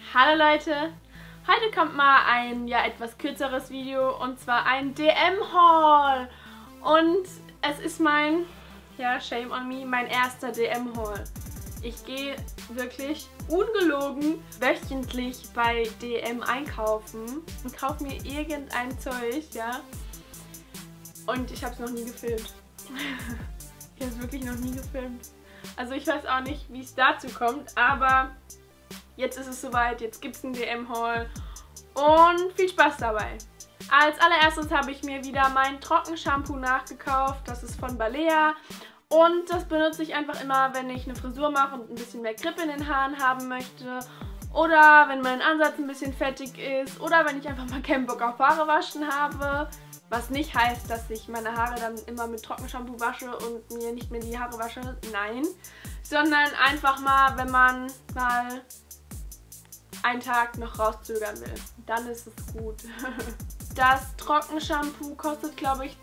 Hallo Leute, heute kommt mal ein etwas kürzeres Video und zwar ein DM-Haul und es ist mein, shame on me, mein erster DM-Haul. Ich gehe wirklich ungelogen wöchentlich bei DM einkaufen und kaufe mir irgendein Zeug, und ich habe es noch nie gefilmt. Ich habe es wirklich noch nie gefilmt. Also ich weiß auch nicht, wie es dazu kommt, aber jetzt ist es soweit, jetzt gibt es einen DM-Haul und viel Spaß dabei. Als allererstes habe ich mir wieder mein Trockenshampoo nachgekauft, das ist von Balea und das benutze ich einfach immer, wenn ich eine Frisur mache und ein bisschen mehr Grip in den Haaren haben möchte oder wenn mein Ansatz ein bisschen fettig ist oder wenn ich einfach mal keinen Bock auf Haare waschen habe. Was nicht heißt, dass ich meine Haare dann immer mit Trockenshampoo wasche und mir nicht mehr die Haare wasche. Nein. Sondern einfach mal, wenn man mal einen Tag noch rauszögern will. Dann ist es gut. Das Trockenshampoo kostet, glaube ich,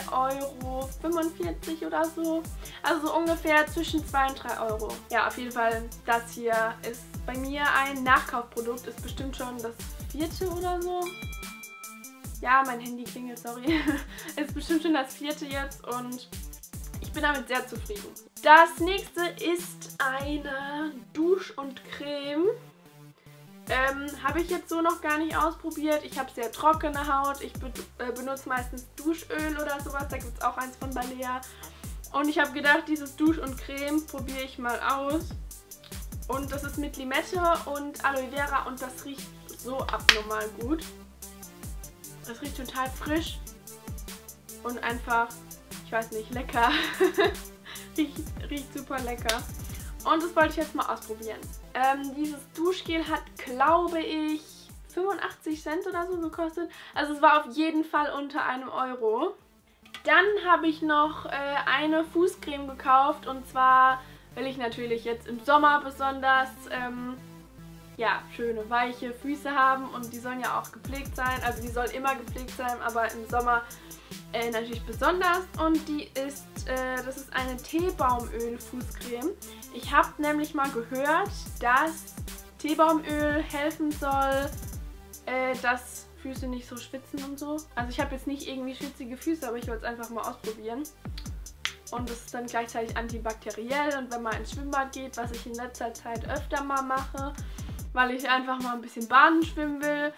2,45 € oder so. Also so ungefähr zwischen 2 und 3 Euro. Ja, auf jeden Fall, das hier ist bei mir ein Nachkaufprodukt. Ist bestimmt schon das 4. oder so. Ja, mein Handy klingelt, sorry. Ist bestimmt schon das 4. jetzt und ich bin damit sehr zufrieden. Das nächste ist eine Dusch- und Creme. Habe ich jetzt so noch gar nicht ausprobiert. Ich habe sehr trockene Haut. Ich benutze meistens Duschöl oder sowas. Da gibt es auch eins von Balea. Und ich habe gedacht, dieses Dusch- und Creme probiere ich mal aus. Und das ist mit Limette und Aloe Vera und das riecht so abnormal gut. Das riecht total frisch und einfach, ich weiß nicht, lecker. riecht super lecker. Und das wollte ich jetzt mal ausprobieren. Dieses Duschgel hat, glaube ich, 85 Cent oder so gekostet. Also es war auf jeden Fall unter 1 Euro. Dann habe ich noch eine Fußcreme gekauft und zwar will ich natürlich jetzt im Sommer besonders schöne, weiche Füße haben und die sollen ja auch gepflegt sein. Also die sollen immer gepflegt sein, aber im Sommer natürlich besonders. Und das ist eine Teebaumöl-Fußcreme. Ich habe nämlich mal gehört, dass Teebaumöl helfen soll, dass Füße nicht so schwitzen und so. Also ich habe jetzt nicht irgendwie schwitzige Füße, aber ich wollte es einfach mal ausprobieren. Und es ist dann gleichzeitig antibakteriell und wenn man ins Schwimmbad geht, was ich in letzter Zeit öfter mal mache, weil ich einfach mal ein bisschen baden schwimmen will,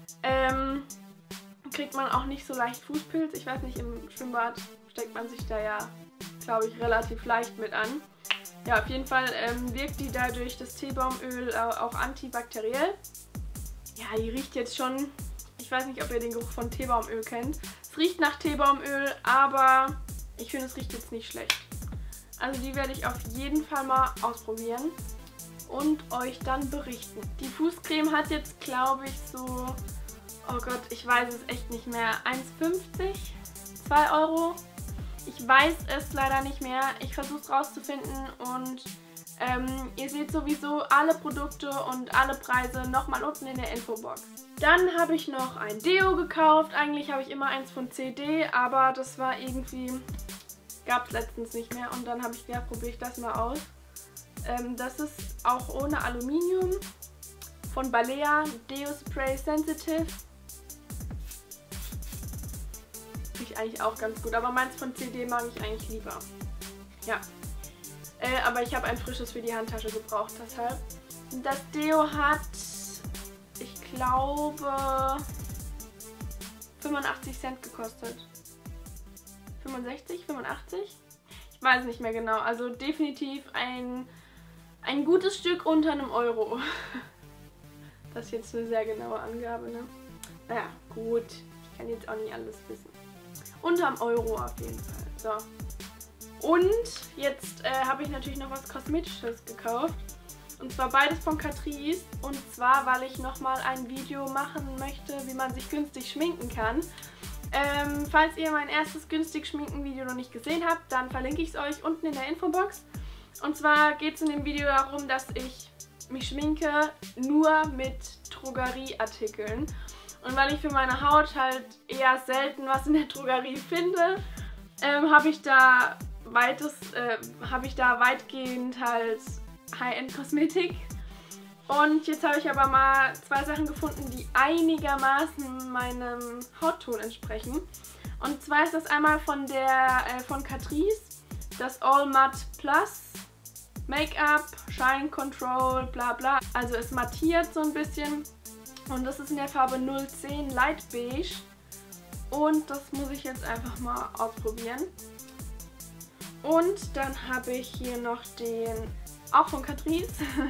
kriegt man auch nicht so leicht Fußpilz. Ich weiß nicht, im Schwimmbad steckt man sich da ja, glaube ich, relativ leicht mit an. Ja, auf jeden Fall wirkt die dadurch das Teebaumöl auch antibakteriell. Ja, die riecht jetzt schon, ich weiß nicht, ob ihr den Geruch von Teebaumöl kennt. Es riecht nach Teebaumöl, aber ich finde, es riecht jetzt nicht schlecht. Also die werde ich auf jeden Fall mal ausprobieren und euch dann berichten. Die Fußcreme hat jetzt, glaube ich, so, oh Gott, ich weiß es echt nicht mehr, 1,50, 2 Euro. Ich weiß es leider nicht mehr. Ich versuche es rauszufinden und ihr seht sowieso alle Produkte und alle Preise nochmal unten in der Infobox. Dann habe ich noch ein Deo gekauft. Eigentlich habe ich immer eins von CD, aber das war irgendwie, gab es letztens nicht mehr und dann habe ich gedacht, probiere ich das mal aus. Das ist auch ohne Aluminium von Balea, Deo Spray Sensitive. Riecht eigentlich auch ganz gut, aber meins von CD mag ich eigentlich lieber. Ja. Aber ich habe ein frisches für die Handtasche gebraucht, deshalb. Das Deo hat, ich glaube, 85 Cent gekostet. 65, 85? Ich weiß nicht mehr genau. Also definitiv ein gutes Stück unter 1 Euro. Das ist jetzt eine sehr genaue Angabe, ne? Naja, gut. Ich kann jetzt auch nicht alles wissen. Unter 1 Euro auf jeden Fall. So. Und jetzt habe ich natürlich noch was Kosmetisches gekauft. Und zwar beides von Catrice. Und zwar, weil ich nochmal ein Video machen möchte, wie man sich günstig schminken kann. Falls ihr mein erstes günstig schminken Video noch nicht gesehen habt, dann verlinke ich es euch unten in der Infobox. Und zwar geht es in dem Video darum, dass ich mich schminke nur mit Drogerieartikeln. Und weil ich für meine Haut halt eher selten was in der Drogerie finde, habe ich da weitgehend halt High-End-Kosmetik Und jetzt habe ich aber mal 2 Sachen gefunden, die einigermaßen meinem Hautton entsprechen. Und zwar ist das einmal von Catrice, das All Matte Plus Make-up, Shine Control, bla bla. Also es mattiert so ein bisschen. Und das ist in der Farbe 010 Light Beige. Und das muss ich jetzt einfach mal ausprobieren. Und dann habe ich hier noch den, auch von Catrice,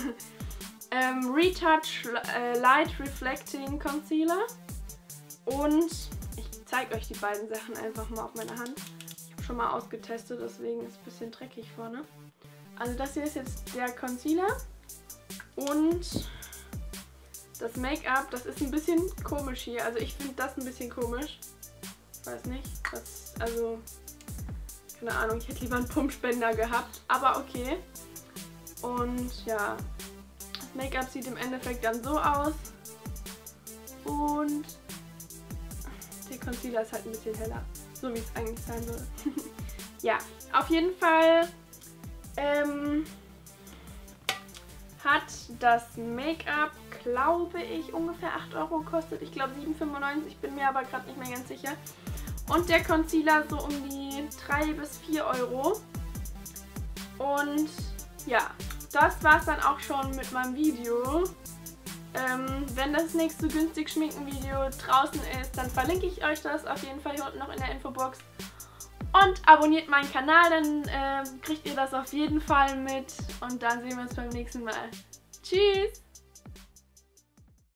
Retouch Light Reflecting Concealer. Und ich zeige euch die beiden Sachen einfach mal auf meiner Hand. Ich habe schon mal ausgetestet, deswegen ist es ein bisschen dreckig vorne. Also das hier ist jetzt der Concealer. Und das Make-up, das ist ein bisschen komisch hier. Also ich finde das ein bisschen komisch. Ich weiß nicht, also keine Ahnung, ich hätte lieber einen Pumpspender gehabt. Aber okay. Und ja, das Make-up sieht im Endeffekt dann so aus. Und der Concealer ist halt ein bisschen heller. So wie es eigentlich sein soll. Ja, auf jeden Fall hat das Make-up, glaube ich, ungefähr 8 Euro gekostet. Ich glaube 7,95, ich bin mir aber gerade nicht mehr ganz sicher. Und der Concealer so um die 3 bis 4 Euro. Und ja, das war es dann auch schon mit meinem Video. Wenn das nächste günstig schminken Video draußen ist, dann verlinke ich euch das auf jeden Fall hier unten noch in der Infobox. Und abonniert meinen Kanal, dann kriegt ihr das auf jeden Fall mit. Und dann sehen wir uns beim nächsten Mal. Tschüss!